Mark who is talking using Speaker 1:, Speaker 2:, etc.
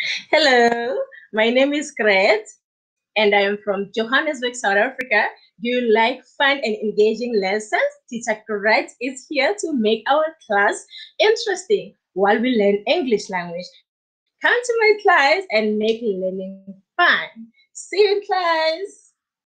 Speaker 1: Hello, my name is Gret, and I am from Johannesburg, South Africa. Do you like fun and engaging lessons? Teacher Gret is here to make our class interesting while we learn English language. Come to my class and make learning fun. See you in class.